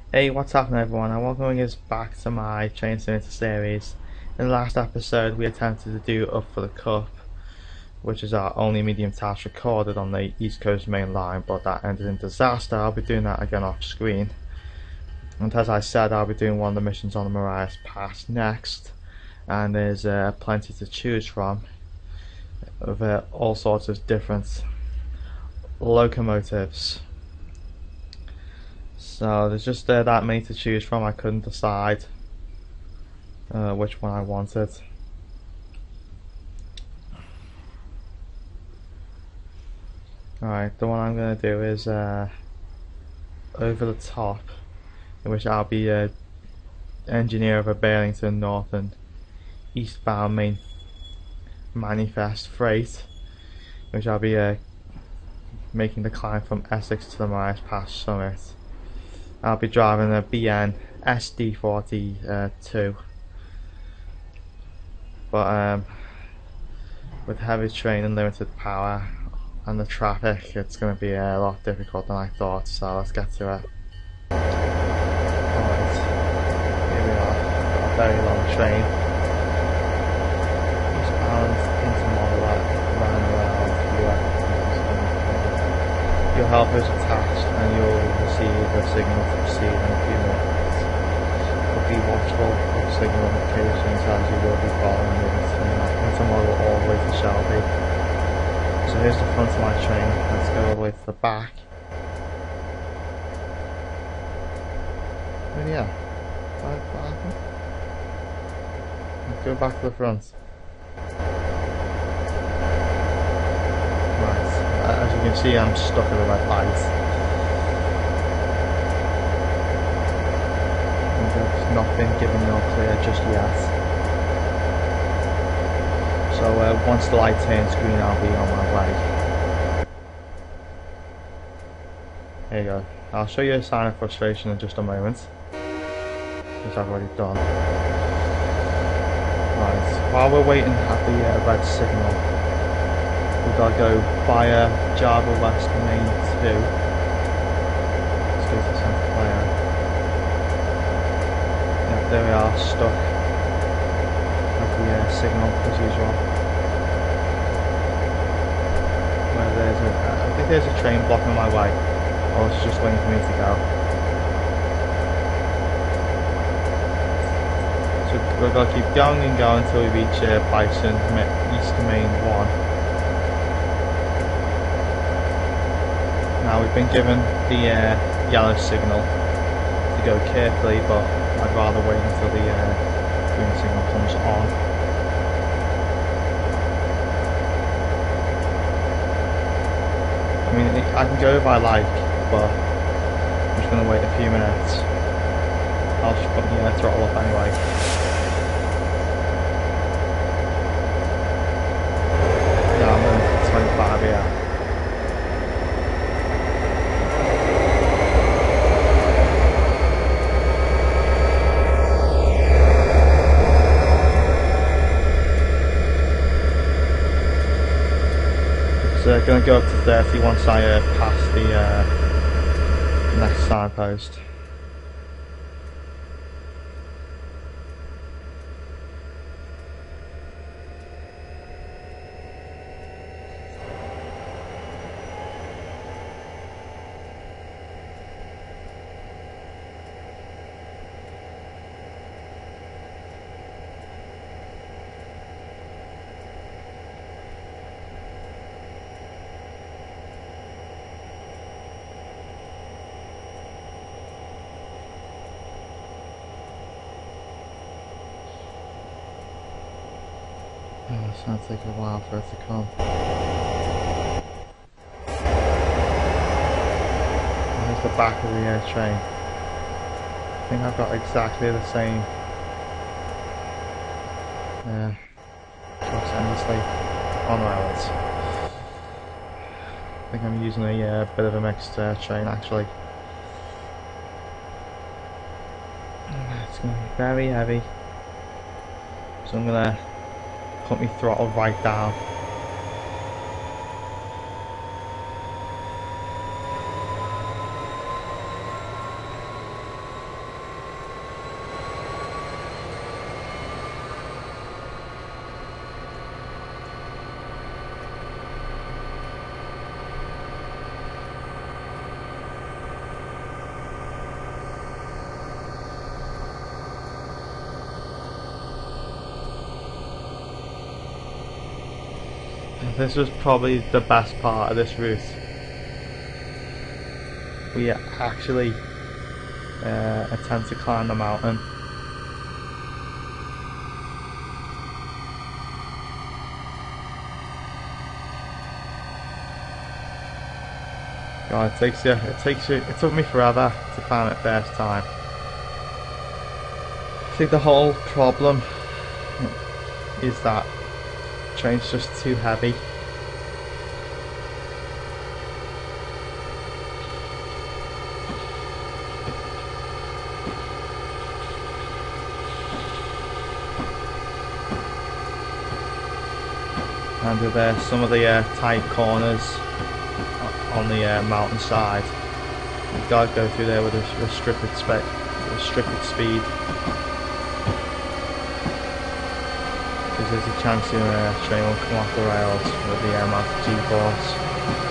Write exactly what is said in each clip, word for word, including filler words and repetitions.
Hey, what's happening everyone, and welcome us back to my Train Simulator series. In the last episode we attempted to do Up for the Cup, which is our only medium task recorded on the East Coast main line, but that ended in disaster. I'll be doing that again off screen. And as I said, I'll be doing one of the missions on the Marias Pass next, and there's uh, plenty to choose from of uh, all sorts of different locomotives. So there's just uh, that many to choose from. I couldn't decide uh, which one I wanted. Alright, the one I'm going to do is uh, Over the Top, in which I'll be a engineer of a Burlington North and eastbound main manifest freight, which I'll be uh, making the climb from Essex to the Marias Pass summit. I'll be driving a B N S D forty two, but um, with heavy train and limited power and the traffic, it's going to be a lot difficult than I thought, so let's get to it. Alright, here we are. Got a very long train, eastbound into Monolith, round around U S. Your helper is attached and you'll receive a signal to proceed in a few minutes. But be watchful of signal indications, as you will be following it into Model all the way to Shelby. So here's the front of my train. Let's go all the way to the back. Oh yeah, what happened? Let's go back to the front. As you can see, I'm stuck at the red light. And I've not been given the all clear just yet. So uh, once the light turns green, I'll be on my way. There you go. I'll show you a sign of frustration in just a moment, which I've already done. Right, while we're waiting at the uh, red signal, we've got to go via Java West Main two. Let's go to Santa Clara. Yeah, there we are, stuck at the uh, signal as usual. Where there's a, uh, I think there's a train blocking my way, or it's just waiting for me to go. So we've got to keep going and going until we reach uh, Bison East Main one. Now we've been given the uh, yellow signal to go carefully, but I'd rather wait until the uh, green signal comes on. I mean, it, I can go if I like, but I'm just going to wait a few minutes. I'll just put the uh, throttle up anyway. Yeah, I'm going to twenty-five here. Uh, going to go up to thirty once I uh, pass the uh, next signpost. Oh, it's going to take a while for it to come. Here's the back of the uh, train. I think I've got exactly the same uh, trucks endlessly on rails. I think I'm using a uh, bit of a mixed uh, train actually. It's going to be very heavy, so I'm going to put my throttle right down. this was probably the best part of this route. We actually uh, attempt to climb the mountain. God, it takes you, it takes you, it took me forever to climb it first time. I think the whole problem is that the train's just too heavy. And with uh, some of the uh, tight corners on the uh, mountainside, you've got to go through there with a restricted, spe restricted speed, because there's a chance your uh, train will come off the rails with the amount of G-force.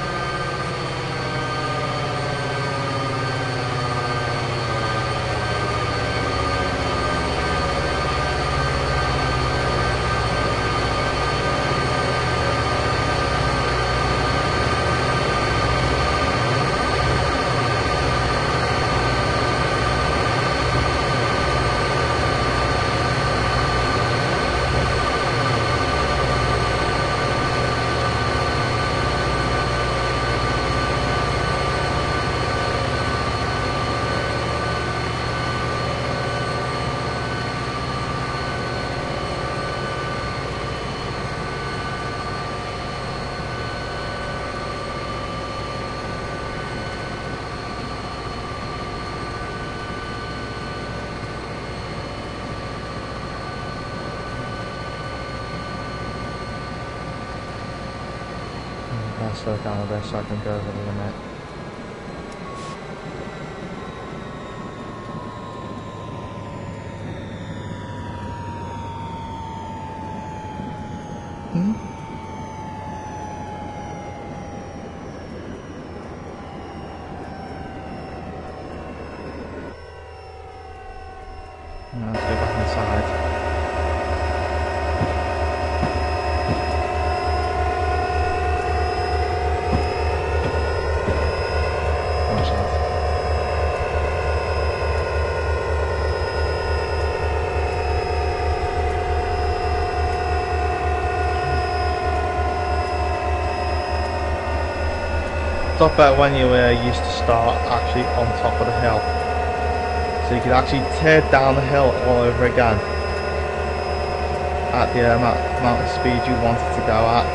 I'll slow down a bit so I can go over the limit. Hmm? Now let's go back inside. It's not better when you uh, used to start actually on top of the hill, so you could actually tear down the hill all over again at the uh, amount of speed you wanted to go at.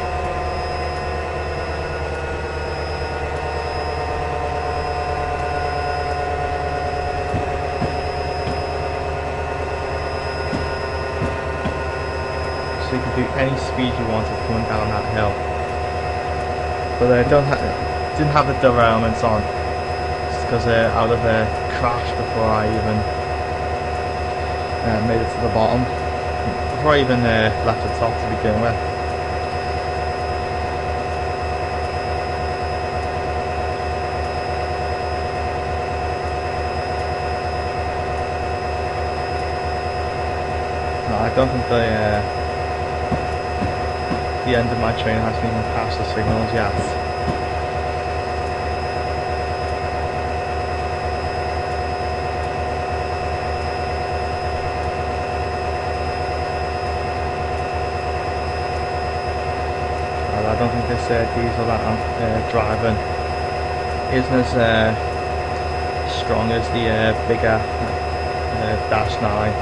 So you could do any speed you wanted coming down that hill, but they don't have. Didn't have the derailments on, just because uh, I would have uh, crashed before I even uh, made it to the bottom, before I even uh, left the top to begin with. No, I don't think the uh, the end of my train hasn't even passed the signals yet. I don't think this uh, diesel that I'm uh, driving isn't as uh, strong as the uh, bigger uh, Dash nine.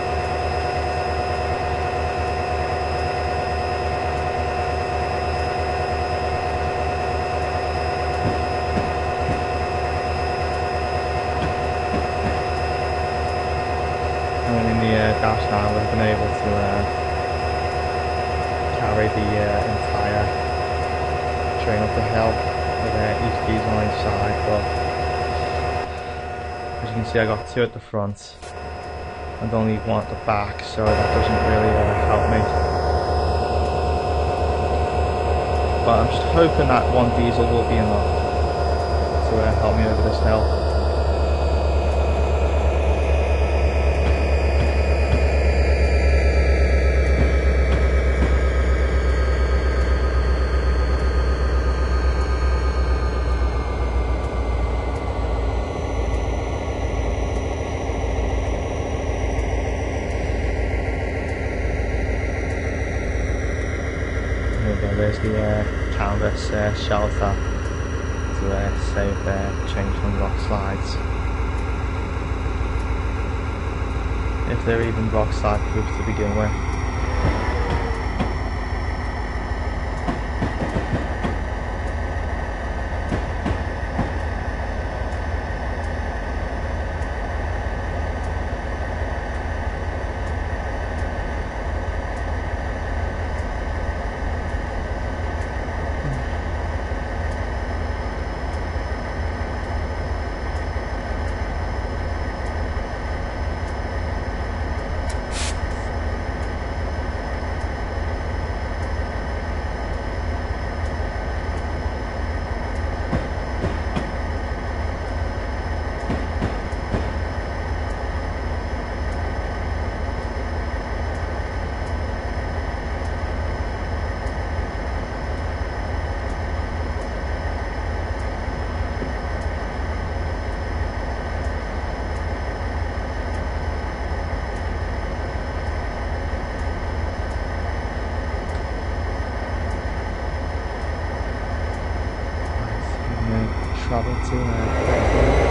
I mean, the uh, Dash nine would have been able to uh, carry the uh, entire train up the hill with uh, each diesel on each side, but as you can see I got two at the front and only one at the back, so that doesn't really uh, help me. But I'm just hoping that one diesel will be enough to uh, help me over this hill. is the uh, canvas uh, shelter to uh, save uh, change from rock slides. If they're even rock slide proof to begin with. Travel to uh,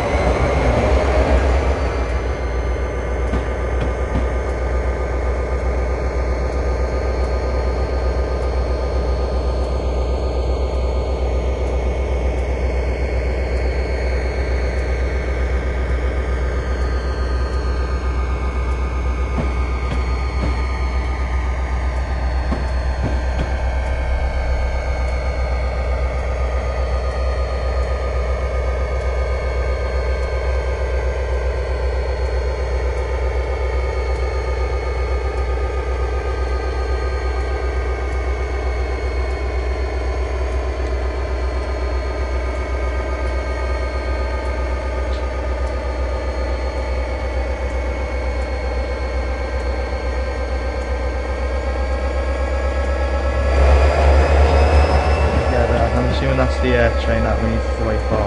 that's the uh, train that we need to wait for.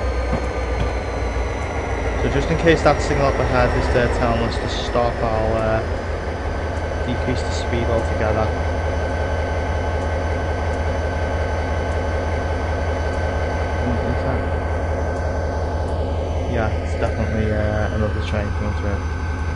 So just in case that signal up ahead is there telling us to stop, I'll uh, decrease the speed altogether. Yeah, it's definitely uh, another train coming through.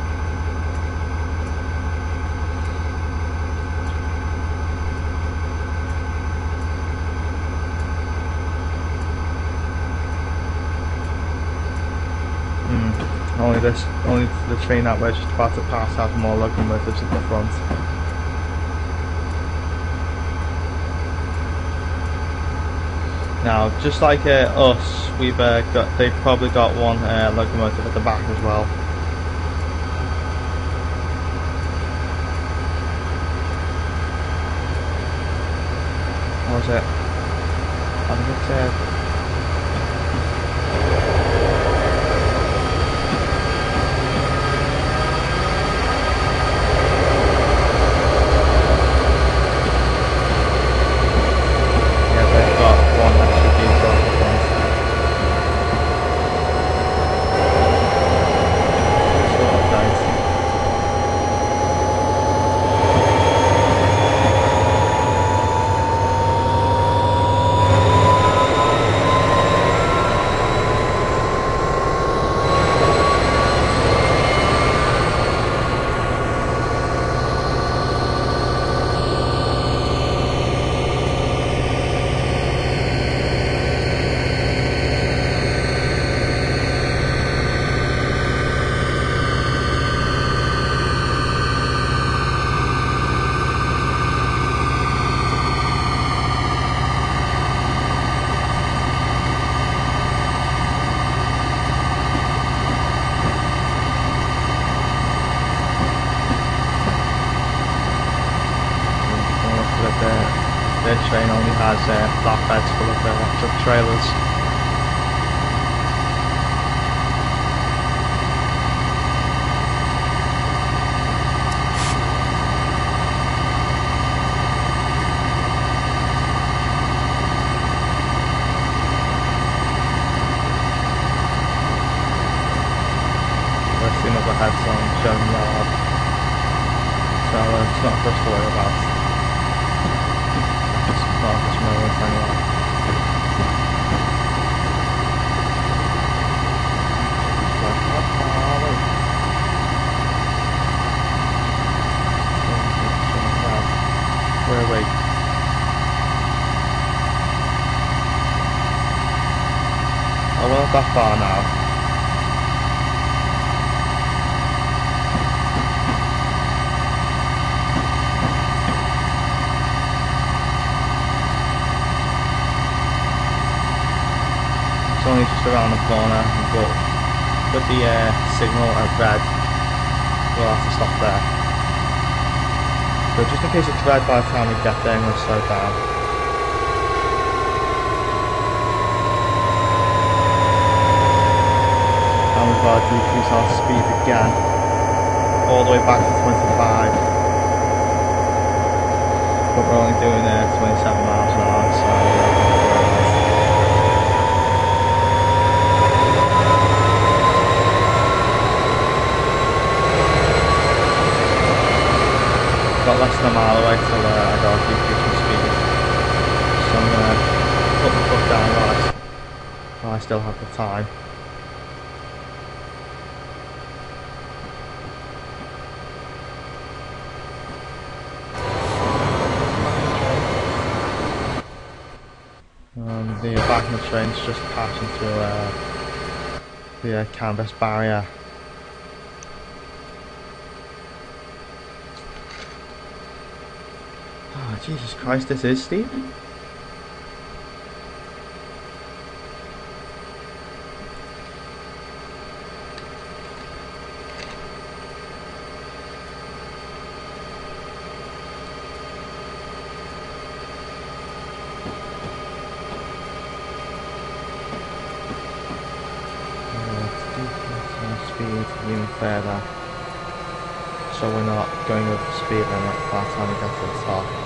Only this, only the train that we're just about to pass has more locomotives at the front. Now, just like uh, us, we've uh, got, they've probably got one uh, locomotive at the back as well. What was it? I think it's uh, their train only has uh, flatbeds full of uh, truck trailers. We're seeing up ahead some showing yellow, so uh, it's not for us to worry about. Not No one's anywhere. Where are we? Oh, we're not that far now. It's only just around the corner, but with the uh, signal at red, we'll have to stop there. But just in case it's red by the time we get there, I'm going to slow down. And we've got to decrease our speed again, all the way back to twenty-five. But we're only doing uh, twenty-seven miles an hour, so uh, got less than a mile away till uh, I got to decrease my speed. So I'm going to put my foot down while I, while I still have the time. Um, the back of the train's just passing through uh, the uh, canvas barrier. Oh, Jesus Christ, this is steep. Speed even further, so we're not going over the speed limit by the time we get to the top.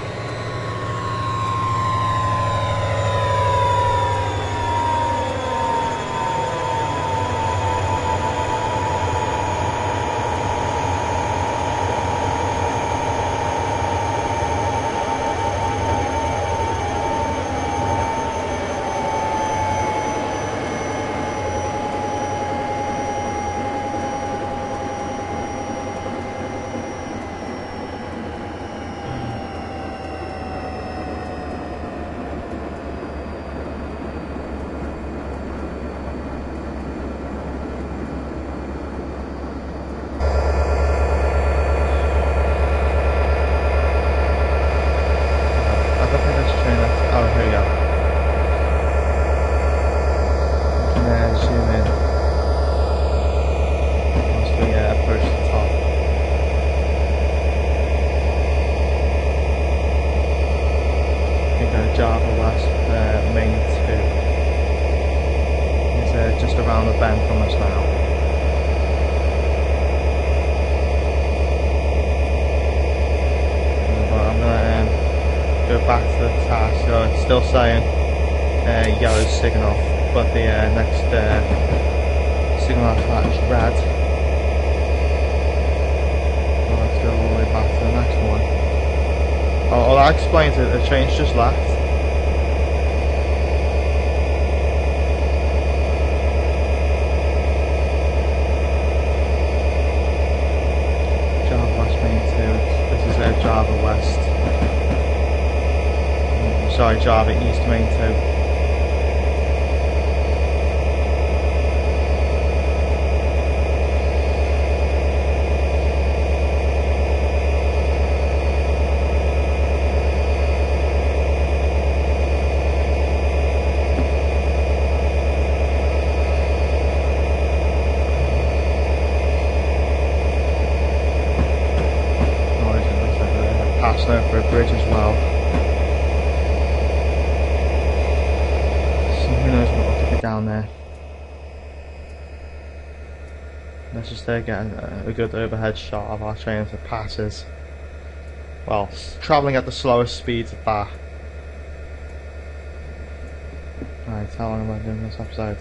Just around the bend from us now. But I'm gonna um, go back to the task. So it's still saying uh, yellow signal, but the uh, next uh, signal after that is red. So let's go all the way back to the next one. Oh, well, that explains it. The train's just left. Java West. Sorry, Java East Main two. Over a bridge as well, so who knows what will be down there. Let's just uh, get a, a good overhead shot of our train as it passes, well, travelling at the slowest speeds at that. Right, how long am I doing this episode?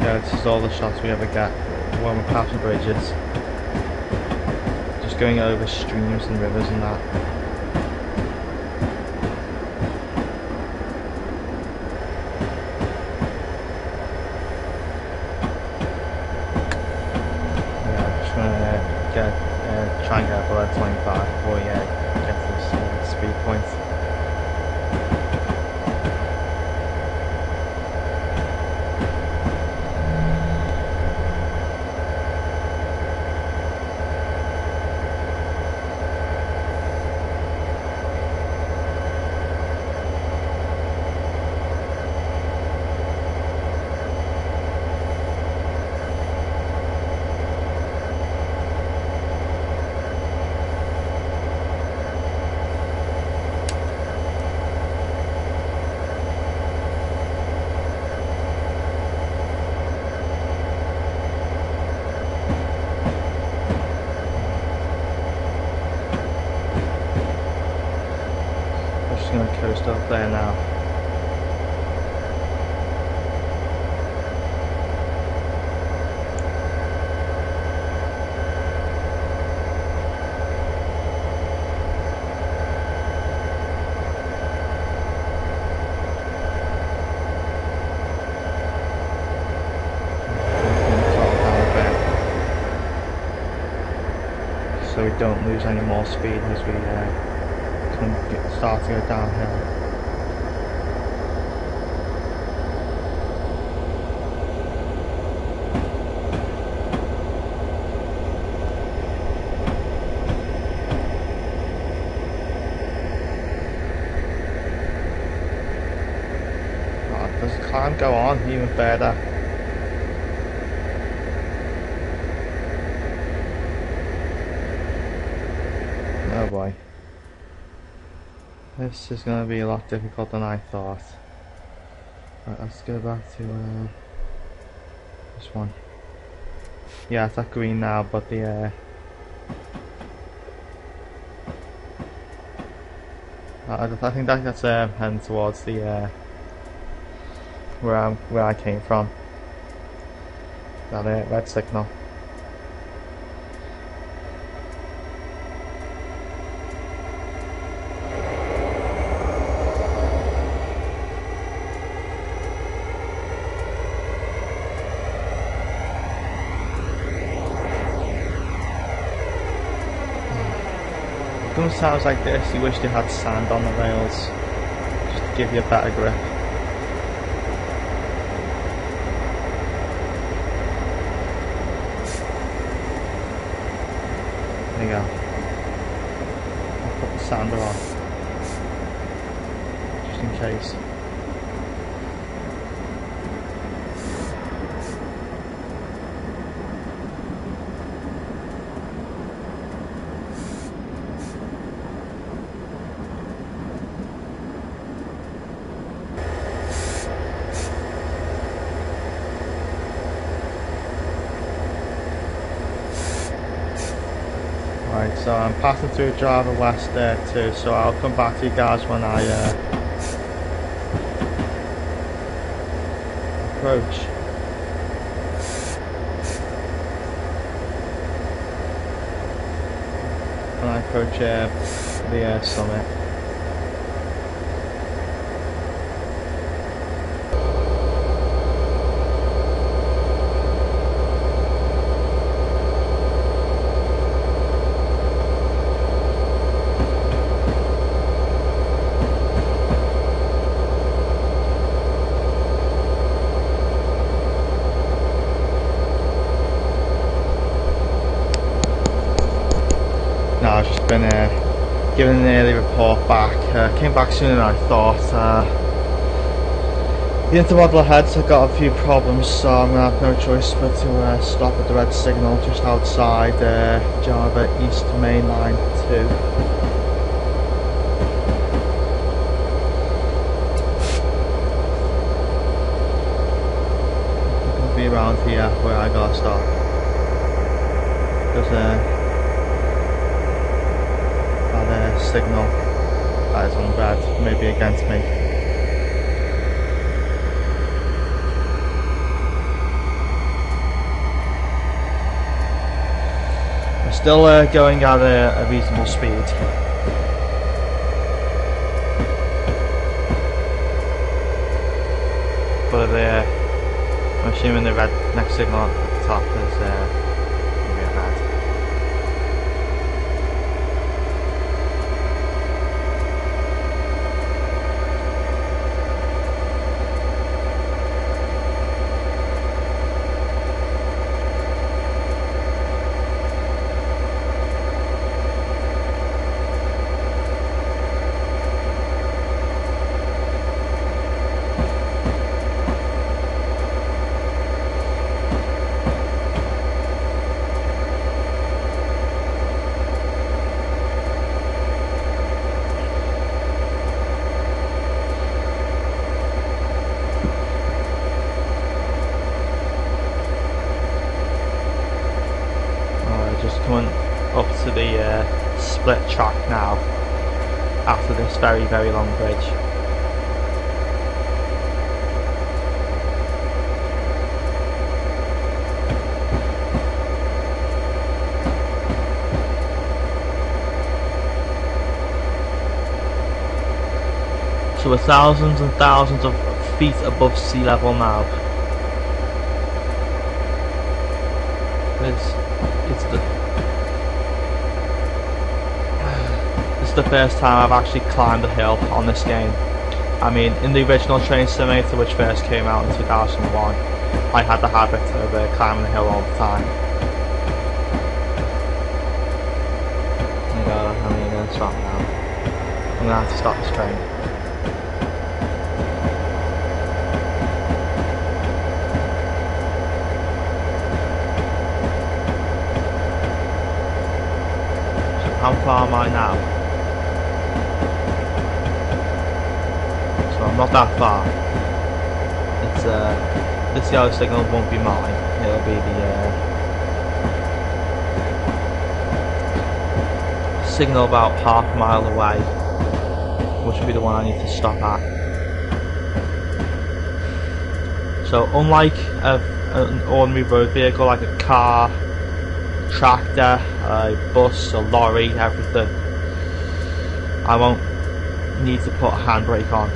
yeah, this is all the shots we ever get when we're passing bridges. Just going over streams and rivers and that. Yeah, I'm just gonna get, uh, try and get below twenty-five before we uh, get to this uh, speed point. Just gonna coast up there now. So we don't lose any more speed as we uh, can get, start to go downhill. Oh, does the climb go on even further? Oh boy. This is going to be a lot difficult than I thought. Right, let's go back to uh, this one. Yeah, it's at green now, but the uh, I, I think that, that's uh, heading towards the uh, where I where I came from. That uh, red signal. Some sounds like this, you wish they had sand on the rails, just to give you a better grip. There you go. I'll put the sander on, just in case. Right, so I'm passing through Java West there too, so I'll come back to you guys when I uh, approach. When I approach uh, the uh, summit. No, I've just been uh, given an early report back. Uh, came back sooner than I thought. Uh, the intermodal ahead's got a few problems, so I'm going to have no choice but to uh, stop at the red signal just outside uh, Java East Main Line two. I'll be around here where I gotta stop. Because uh, Uh, signal that is on red may be against me. Still uh, going at a, a reasonable speed. But uh, I'm assuming the red next signal at the top is uh, maybe a red. Coming up to the uh, split track now after this very very long bridge. So we're thousands and thousands of feet above sea level now. It's, it's the This is the first time I've actually climbed a hill on this game. I mean, in the original Train Simulator, which first came out in two thousand one, I had the habit of uh, climbing the hill all the time. Oh my god, I'm going to stop now. I'm going to have to stop this train. So how far am I now? Not that far. It's uh, this yellow signal won't be mine. It'll be the uh, signal about half a mile away, which will be the one I need to stop at. So, unlike a, an ordinary road vehicle like a car, tractor, a bus, a lorry, everything, I won't need to put a handbrake on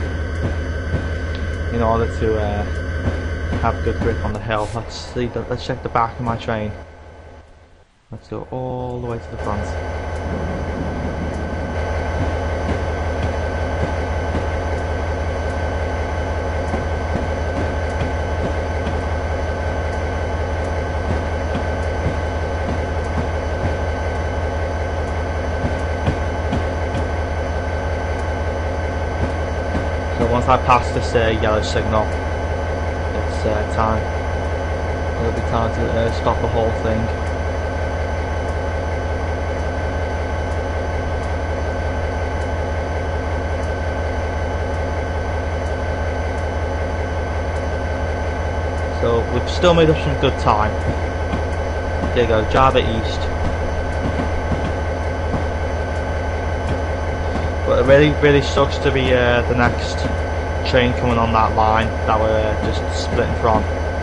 in order to uh, have good grip on the hill. Let's see. The, let's check the back of my train. Let's go all the way to the front. Once I pass this uh, yellow signal, it's uh, time. It'll be time to uh, stop the whole thing. So we've still made up some good time. There you go, Java East. But it really, really sucks to be uh, the next train coming on that line that we're uh, just splitting from,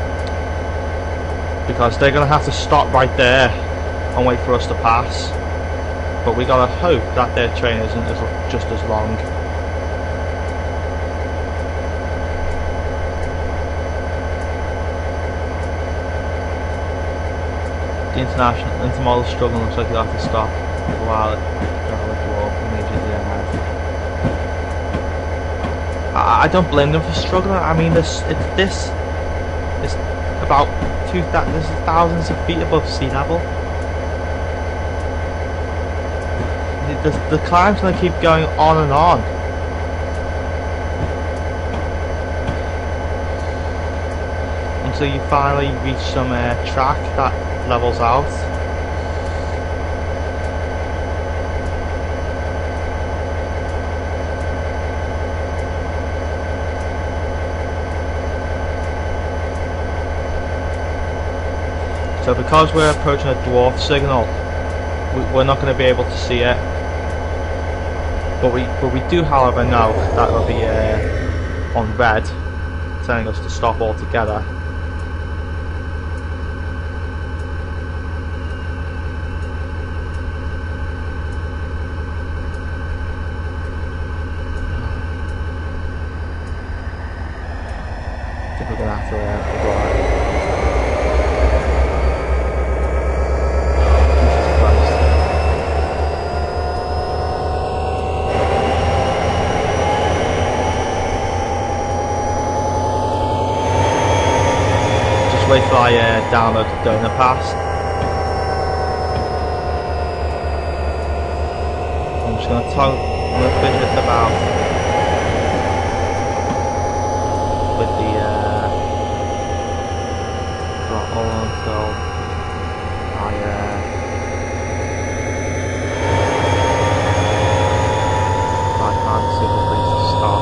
because they're going to have to stop right there and wait for us to pass. But we gotta hope that their train isn't as, just as long. The international intermodal struggle looks like you'll have to stop for a while. Immediately ahead. I don't blame them for struggling. I mean, this it's this is about two that this is thousands of feet above sea level. The, the, the climb's going to keep going on and on. Until you finally reach some uh, track that levels out. So because we're approaching a dwarf signal, we, we're not going to be able to see it. But we, but we do, however, know that will be uh, on red, telling us to stop altogether. think we're gonna have to uh, go out. Jesus Christ. Just wait till I uh, download the donor pass. I'm just gonna toggle, I'm gonna fidget about with the uh, throttle until I uh, I can't see the place to stop.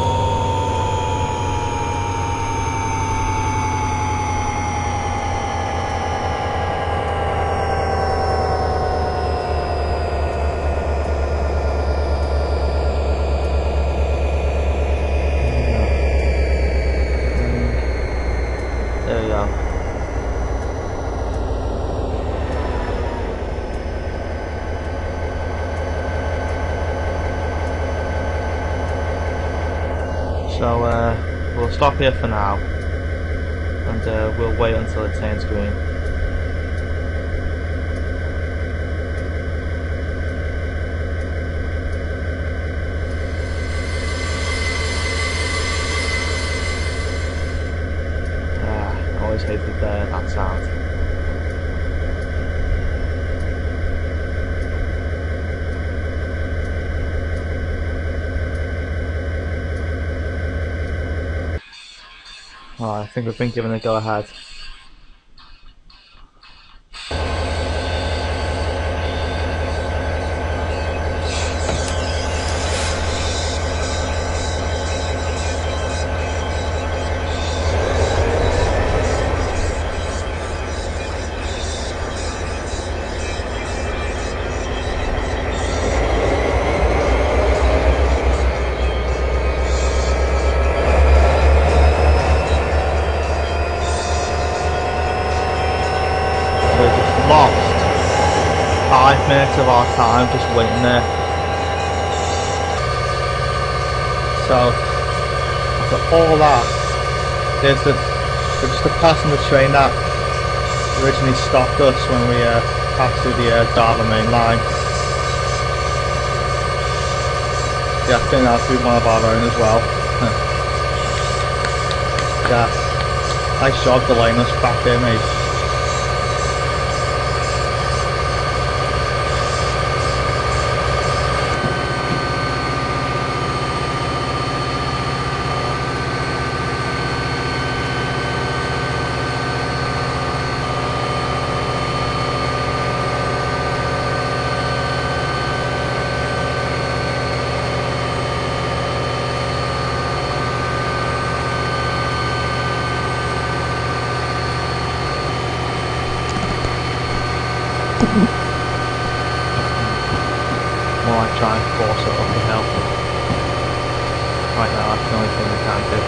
There we go. So uh, we'll stop here for now, and uh, we'll wait until it turns green. Ah, I always hated uh, that sound. Oh, I think we've been given a go ahead. Lost five minutes of our time just waiting there. So after all that, there's the there's just the passing the train that originally stopped us when we uh, passed through the uh, Derby main line. Yeah, I think that's through one of our own as well. Yeah, nice job delaying us back there, mate. More like try and force it up the hill. Right now, that's the only thing we can do.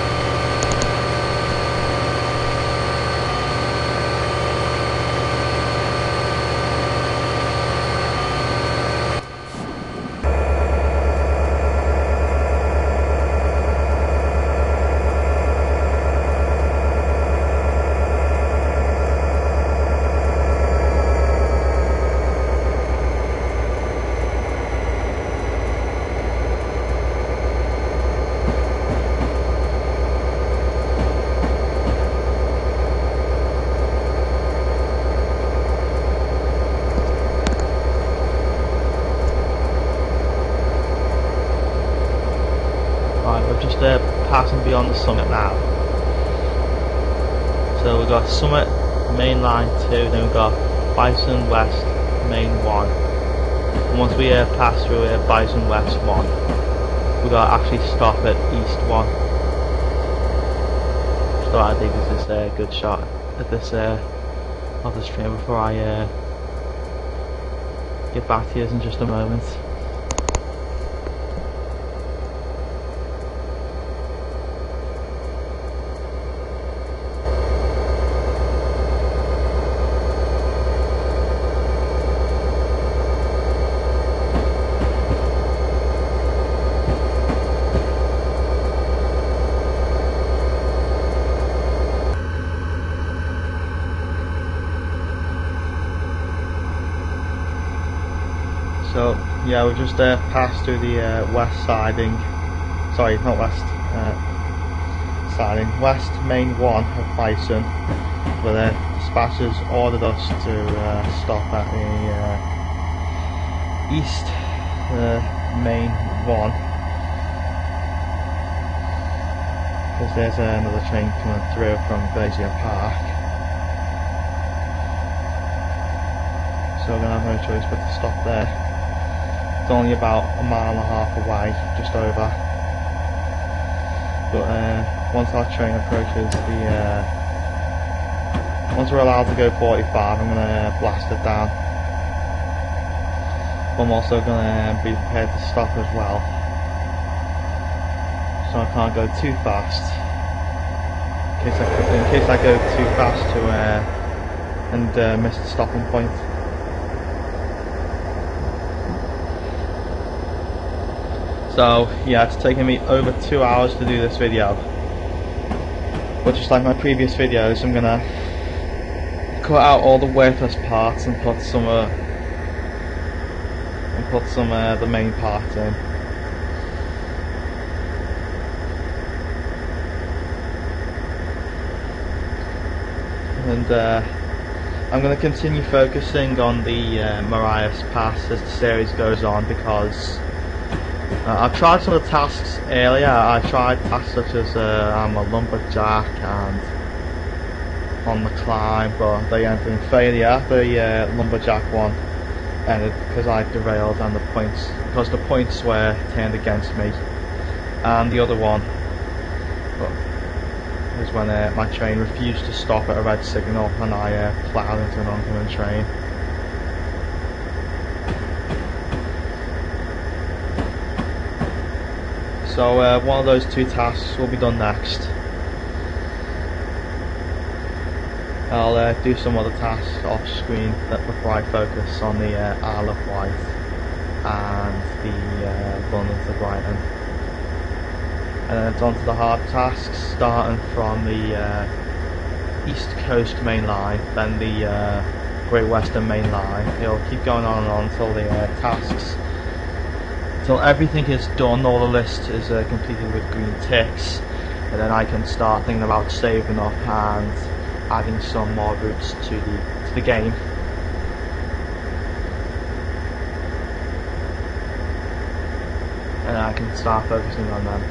Just uh, passing beyond the summit now. So we've got Summit Main Line two, then we've got Bison West Main one. And once we uh, pass through uh, Bison West one, we've got to actually stop at East one. So I think this is a good shot at this uh, of the stream before I uh, get back to you in just a moment. So yeah, we've just uh, passed through the uh, west siding, sorry not west uh, siding, west main one of Bison, where the dispatchers ordered us to uh, stop at the uh, east uh, main one, because there's uh, another train coming through from Glacier Park. So we're going to have no choice but to stop there. It's only about a mile and a half away, just over. But uh, once our train approaches the, uh, once we're allowed to go forty-five, I'm going to blast it down. But I'm also going to be prepared to stop as well, so I can't go too fast. In case I, in case I go too fast to uh, and uh, miss the stopping point. So yeah, it's taken me over two hours to do this video, but just like my previous videos, I'm gonna cut out all the worthless parts and put some uh, and put some uh, the main parts in. And uh, I'm going to continue focusing on the uh, Marias Pass as the series goes on, because uh, I've tried some of the tasks earlier. I tried tasks such as uh, I'm a lumberjack and on the climb, but they ended in failure. The uh, lumberjack one ended because I derailed and the points because the points were turned against me, and the other one but, was when uh, my train refused to stop at a red signal and I uh, ploughed into an oncoming train. So uh, one of those two tasks will be done next. I'll uh, do some other tasks off screen that before I focus on the uh, Isle of Wight and the uh, London to Brighton. And then it's on to the hard tasks, starting from the uh, East Coast main line, then the uh, Great Western main line. It'll keep going on and on until the uh, tasks, until everything is done, all the list is uh, completed with green ticks, and then I can start thinking about saving up and adding some more routes to the to the game. And I can start focusing on them.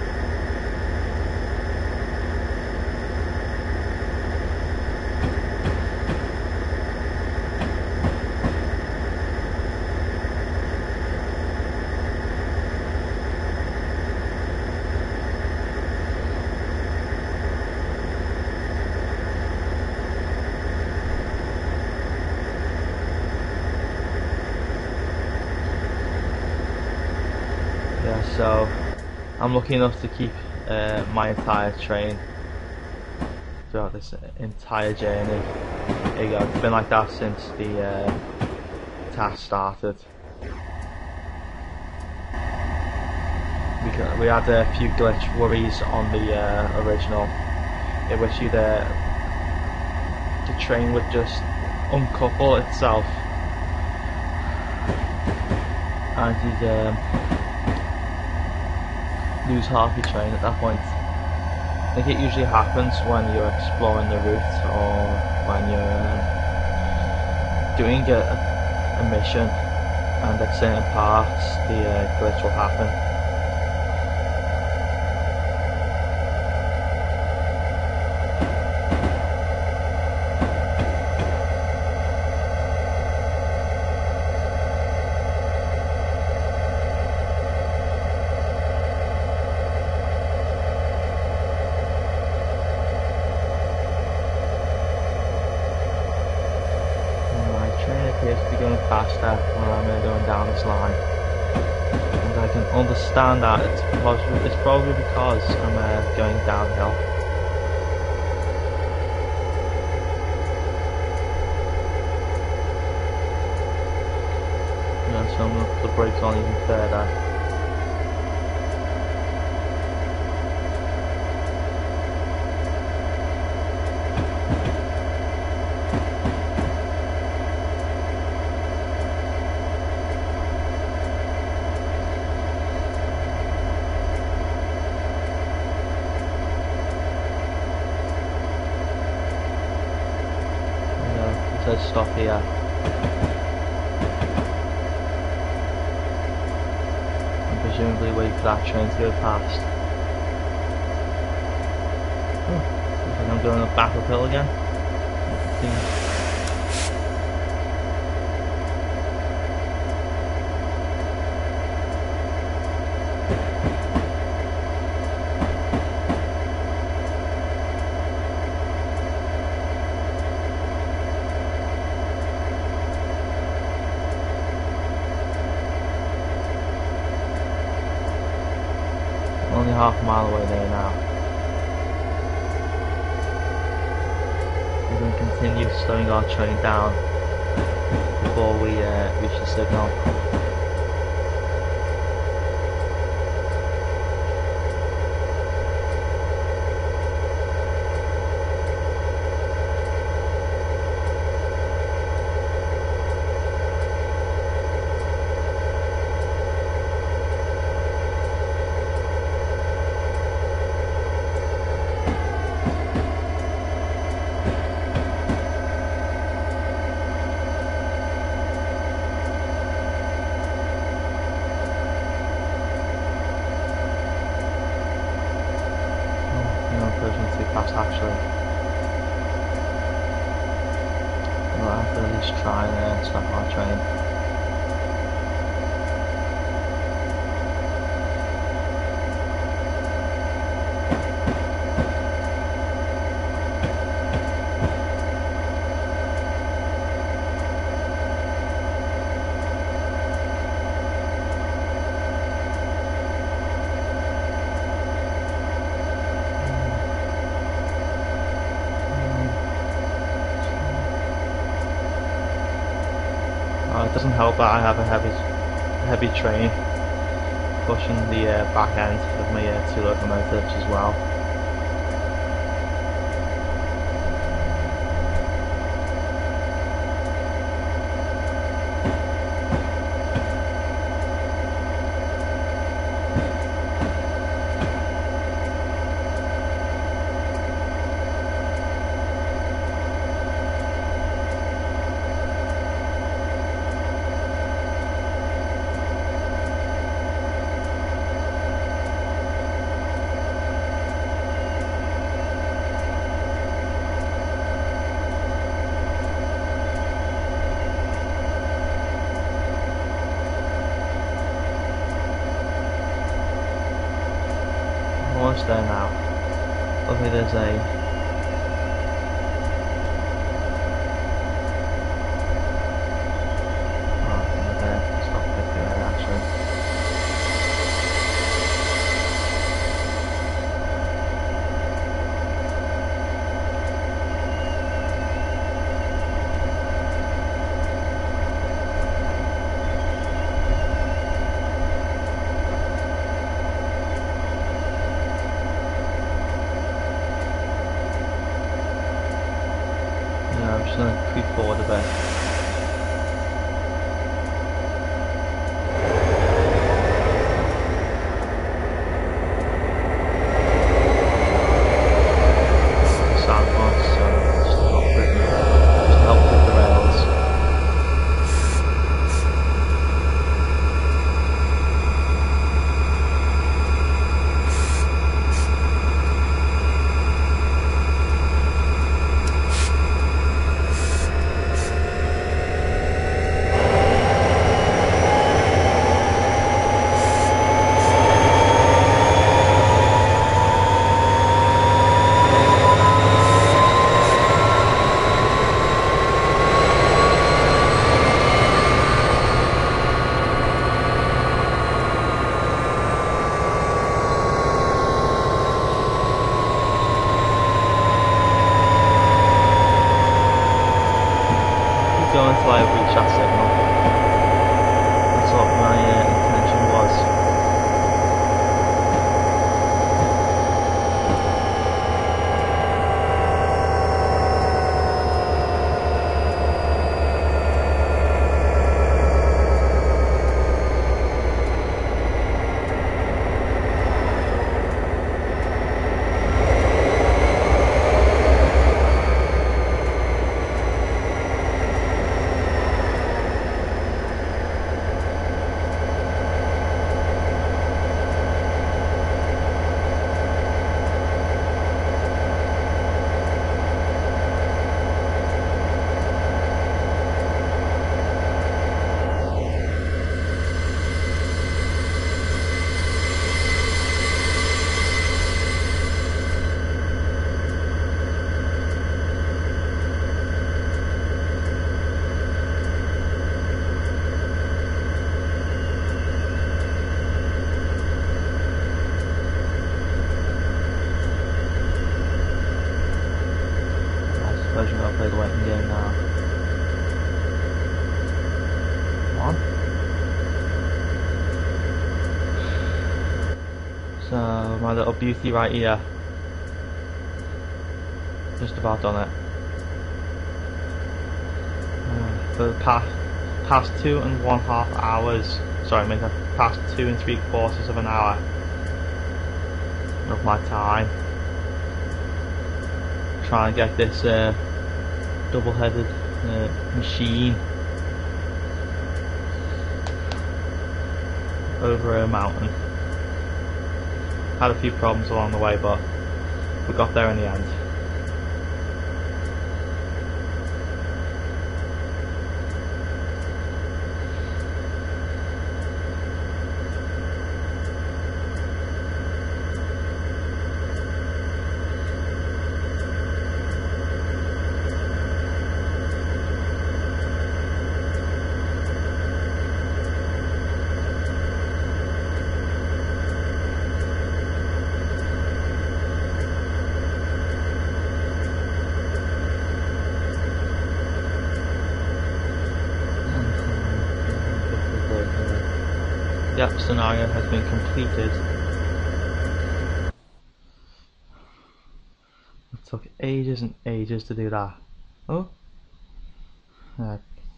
So I'm lucky enough to keep uh, my entire train throughout this entire journey. There you go, it's been like that since the uh, task started. We, can, we had a few glitch worries on the uh, original, in which you'd, uh, the train would just uncouple itself and you'd um, lose half your train at that point. I think it usually happens when you're exploring the route or when you're um, doing a, a mission, and at certain parts the uh, glitch will happen. Appears to be going faster when I'm uh, going down this line, and I can understand that. It's probably, it's probably because I'm uh, going downhill. Yeah, so I'm going to put the brakes on even further. to stop here. And presumably wait for that train to go past. Oh, looks like I'm going up back uphill again. Only half a mile away there now. We're going to continue slowing our train down before we uh, reach the signal. Too fast actually. We'll have to at least try and uh, stop our train. Uh, it doesn't help that I have a heavy, heavy train pushing the uh, back end of my uh, two locomotives as well. Almost there now. Luckily there's a oh, there. Stop it there actually. I'm just going to creep forward a bit. Sound wants so just to help with, just to help with the rails. Go until I reach that signal. That's what my uh, intention was. suppose we're gonna play the waiting game now. One. So my little beauty right here. Just about done it. Uh, for the past past two and one half hours. Sorry, I mean the past two and three quarters of an hour of my time trying to get this uh, double-headed uh, machine over a mountain. Had a few problems along the way, but we got there in the end. Yep, scenario has been completed. It took ages and ages to do that. Oh? Uh,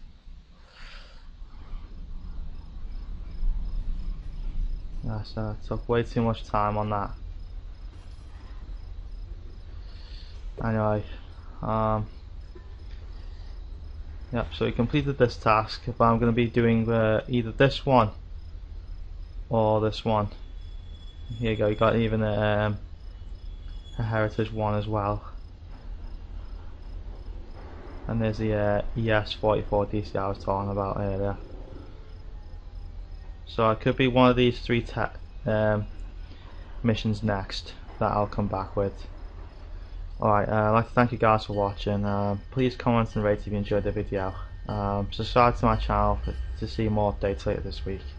yeah, so it took way too much time on that. Anyway, um, yep, so we completed this task, but I'm going to be doing uh, either this one or this one. Here you go, you got even a, um, a heritage one as well. And there's the uh, E S forty-four D C I was talking about earlier. So it could be one of these three um, missions next that I'll come back with. Alright, uh, I'd like to thank you guys for watching. Uh, please comment and rate if you enjoyed the video. Um, subscribe to my channel for, to see more updates later this week.